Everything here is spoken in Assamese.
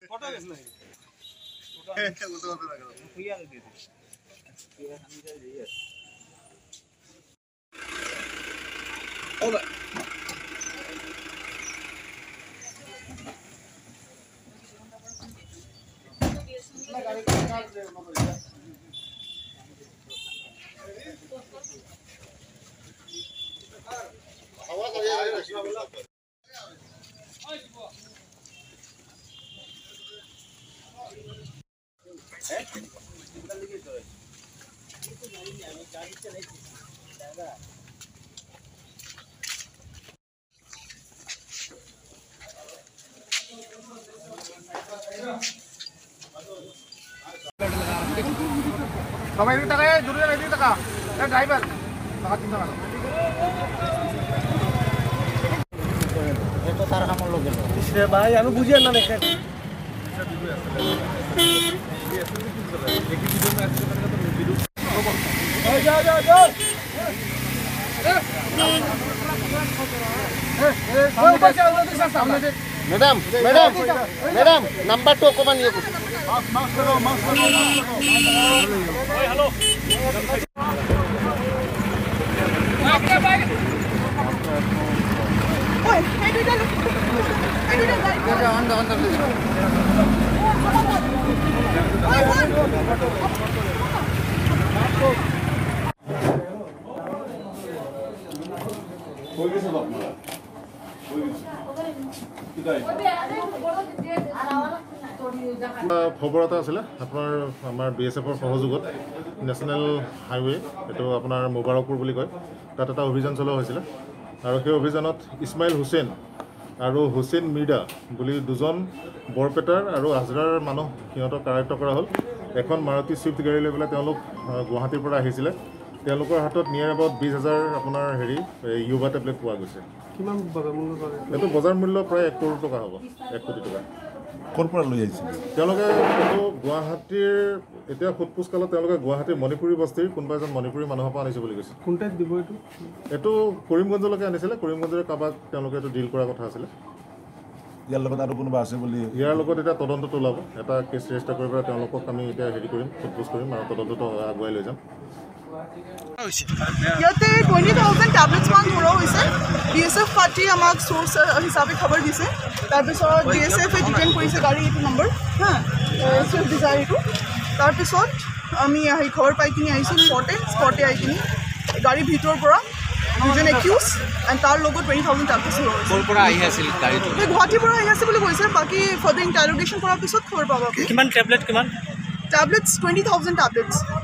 Kamay dito kayo, dulu na dito ka. Driver. Nakatinda ka. Ito tara kamu logo. Isre bhai, আমি বুঝি না দেখেন। मैडम मैडम मैडम नंबर 2 को बनिए कुछ मास्क करो हेलो ओके भाई ओए hey do that on the कोई के सब अपना খবৰ এটা আছিলে আপোনাৰ আমাৰ বিএছএফৰ সহযোগত নেশ্যনেল হাইৱে এইটো আপোনাৰ মুবাৰকপুৰ বুলি কয় তাত এটা অভিযান চলোৱা হৈছিলে আৰু সেই অভিযানত ইছমাইল হুছেইন আৰু হুছেইন মিৰ্জা বুলি দুজন বৰপেটাৰ আৰু আজৰাৰ মানুহ সিহঁতক কাৰায়ত্ব কৰা হ'ল এখন মাৰুতি ছুইফ্ট গাড়ী লৈ পেলাই তেওঁলোক গুৱাহাটীৰ পৰা আহিছিলে তেওঁলোকৰ হাতত নিয়াৰ এবাউট 20,000 আপোনাৰ হেৰি ইউবা টেবলেট পোৱা গৈছে কিমান বজাৰ মূল্য কৰে এইটো বজাৰ মূল্য প্ৰায় 1 কোটি টকা হ'ব 1 কোটি টকা কোন পৰা লৈ আহিছে তেওঁলোকে এইটো গুৱাহাটীৰ এতিয়া খুটপুচ কালত তেওঁলোকে গুৱাহাটীৰ মণিপুৰী বস্তিৰ কোনোবা এজন মণিপুৰী মানুহৰ পৰা আনিছে বুলি কৈছে কোনটাত দিব এইটো কৰিমগঞ্জলৈকে আনিছিলে কৰিমগঞ্জৰ কাবাক তেওঁলোকে এইটো ডিল কৰাৰ কথা আছিলে ইয়াৰ লগত আৰু কোনোবা আছে বুলি ইয়াৰ লগত এটা তদন্তটো ওলাব এটা কেছ ৰেজিষ্টাৰ কৰি পেলাই তেওঁলোকক আমি এতিয়া হেৰি কৰিম খুটপুচ কৰিম আৰু তদন্তটো আগুৱাই লৈ যাম ইয়াতে 20,000 টেবলেটছ মান ধৰা হৈছে বিএছএফ পাৰ্টি আমাক সোৰ্স হিচাপে খবৰ দিছে তাৰপিছত বিএছএফ ডিটেইন কৰিছে গাড়ী এইটো নম্বৰ হা সুইফ্ট ডিজায়াৰ এইটো তাৰপিছত আমি আহি খবৰ পাই কিনি আহিছোঁ স্পটে আহি কিনি গাড়ীৰ ভিতৰৰ পৰা দুজন একিউজ এণ্ড তাৰ লগত 20,000 টেবলেটছ লোৱা হৈছে ক'ৰ পৰা আহি আছিল গাড়ীটো গুৱাহাটীৰ পৰা আহি আছে বুলি কৈছে বাকী ফাৰ্দাৰ ইণ্টাৰোগেশ্যন কৰাৰ পিছত খবৰ পাব কিমান টেবলেট কিমান টেবলেটছ 20,000 টেবলেটছ